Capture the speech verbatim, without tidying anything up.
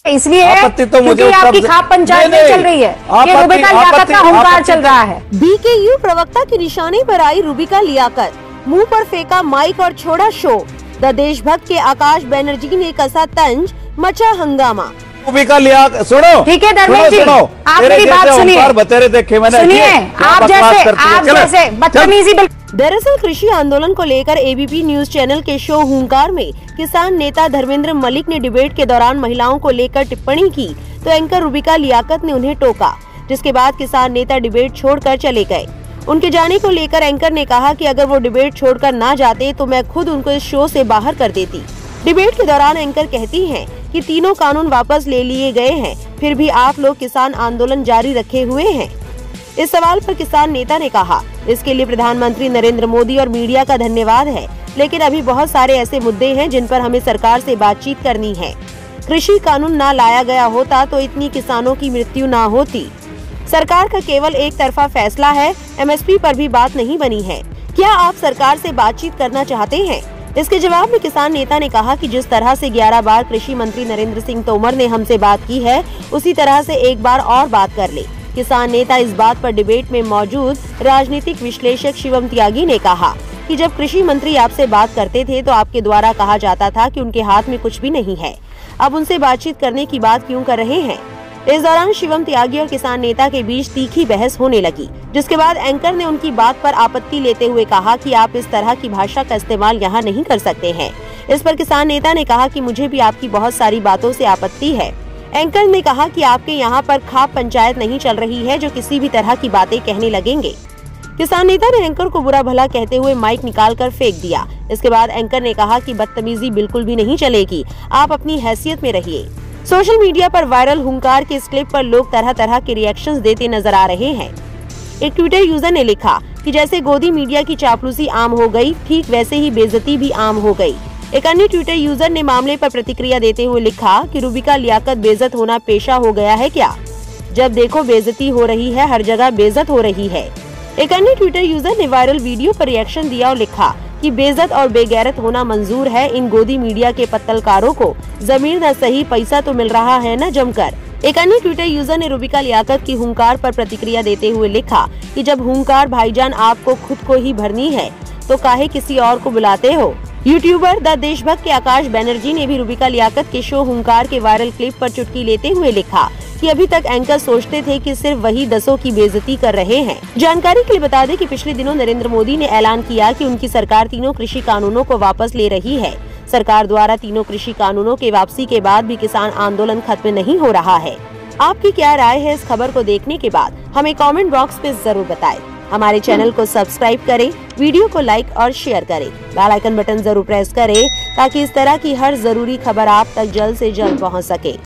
इसलिए आपत्ति तो मुझे आपकी खाप पंचायत में चल रही है, ये रुबिका लियाकत का हुंकार चल रहा है। बीकेयू प्रवक्ता की निशाने पर आई रुबिका लियाकत, मुंह पर फेंका माइक और छोड़ा शो। द देशभक्त के आकाश बनर्जी ने कसा तंज, मचा हंगामा। रुबिका लियाकत सुनो, ठीक है धर्मेश जी, आप मेरी बात सुनिए, बतेरे देखे मैंने, सुनिए आप जैसे आप जैसे बदतमीजी। दरअसल कृषि आंदोलन को लेकर एबीपी न्यूज चैनल के शो हुंकार में किसान नेता धर्मेंद्र मलिक ने डिबेट के दौरान महिलाओं को लेकर टिप्पणी की तो एंकर रुबिका लियाकत ने उन्हें टोका, जिसके बाद किसान नेता डिबेट छोड़कर चले गए। उनके जाने को लेकर एंकर ने कहा कि अगर वो डिबेट छोड़कर ना जाते तो मैं खुद उनको इस शो से बाहर कर देती। डिबेट के दौरान एंकर कहती हैं कि तीनों कानून वापस ले लिए गए हैं, फिर भी आप लोग किसान आंदोलन जारी रखे हुए हैं। इस सवाल पर किसान नेता ने कहा, इसके लिए प्रधानमंत्री नरेंद्र मोदी और मीडिया का धन्यवाद है, लेकिन अभी बहुत सारे ऐसे मुद्दे हैं जिन पर हमें सरकार से बातचीत करनी है। कृषि कानून ना लाया गया होता तो इतनी किसानों की मृत्यु ना होती। सरकार का केवल एक तरफा फैसला है, एमएसपी पर भी बात नहीं बनी है। क्या आप सरकार से बातचीत करना चाहते हैं? इसके जवाब में किसान नेता ने कहा कि जिस तरह से ग्यारह बार कृषि मंत्री नरेंद्र सिंह तोमर ने हमसे बात की है, उसी तरह से एक बार और बात कर ले। किसान नेता इस बात पर डिबेट में मौजूद राजनीतिक विश्लेषक शिवम त्यागी ने कहा कि जब कृषि मंत्री आपसे बात करते थे तो आपके द्वारा कहा जाता था कि उनके हाथ में कुछ भी नहीं है, अब उनसे बातचीत करने की बात क्यों कर रहे हैं? इस दौरान शिवम त्यागी और किसान नेता के बीच तीखी बहस होने लगी, जिसके बाद एंकर ने उनकी बात पर आपत्ति लेते हुए कहा कि आप इस तरह की भाषा का इस्तेमाल यहाँ नहीं कर सकते हैं। इस पर किसान नेता ने कहा कि मुझे भी आपकी बहुत सारी बातों से आपत्ति है। एंकर ने कहा कि आपके यहाँ पर खाप पंचायत नहीं चल रही है जो किसी भी तरह की बातें कहने लगेंगे। किसान नेता ने एंकर को बुरा भला कहते हुए माइक निकाल कर फेंक दिया। इसके बाद एंकर ने कहा कि बदतमीजी बिल्कुल भी नहीं चलेगी, आप अपनी हैसियत में रहिए। सोशल मीडिया पर वायरल हुंकार के इस क्लिप पर लोग तरह तरह के रिएक्शंस देते नजर आ रहे हैं। एक ट्विटर यूजर ने लिखा कि जैसे गोदी मीडिया की चापलूसी आम हो गई, ठीक वैसे ही बेइज्जती भी आम हो गई। एक अन्य ट्विटर यूजर ने मामले पर प्रतिक्रिया देते हुए लिखा कि रुबिका लियाकत बेइज्जत होना पेशा हो गया है क्या? जब देखो बेइज्जती हो रही है, हर जगह बेइज्जत हो रही है। एक अन्य ट्विटर यूजर ने वायरल वीडियो पर रिएक्शन दिया और लिखा कि बेइज्जत और बेगैरत होना मंजूर है, इन गोदी मीडिया के पत्तलकारों को जमीर न सही पैसा तो मिल रहा है न जमकर। एक अन्य ट्विटर यूजर ने रुबिका लियाकत की हुंकार पर प्रतिक्रिया देते हुए लिखा कि जब हुंकार भाईजान आपको खुद को ही भरनी है तो काहे किसी और को बुलाते हो। यूट्यूबर द देशभक्त के आकाश बनर्जी ने भी रुबिका लियाकत के शो हुंकार के वायरल क्लिप पर चुटकी लेते हुए लिखा कि अभी तक एंकर सोचते थे कि सिर्फ वही दसों की बेइज्जती कर रहे हैं। जानकारी के लिए बता दें कि पिछले दिनों नरेंद्र मोदी ने ऐलान किया कि उनकी सरकार तीनों कृषि कानूनों को वापस ले रही है। सरकार द्वारा तीनों कृषि कानूनों के वापसी के बाद भी किसान आंदोलन खत्म नहीं हो रहा है। आपकी क्या राय है इस खबर को देखने के बाद? हमें कमेंट बॉक्स पे जरूर बताएं। हमारे चैनल को सब्सक्राइब करें, वीडियो को लाइक और शेयर करें, बेल आइकन बटन जरूर प्रेस करें ताकि इस तरह की हर जरूरी खबर आप तक जल्द से जल्द पहुंच सके।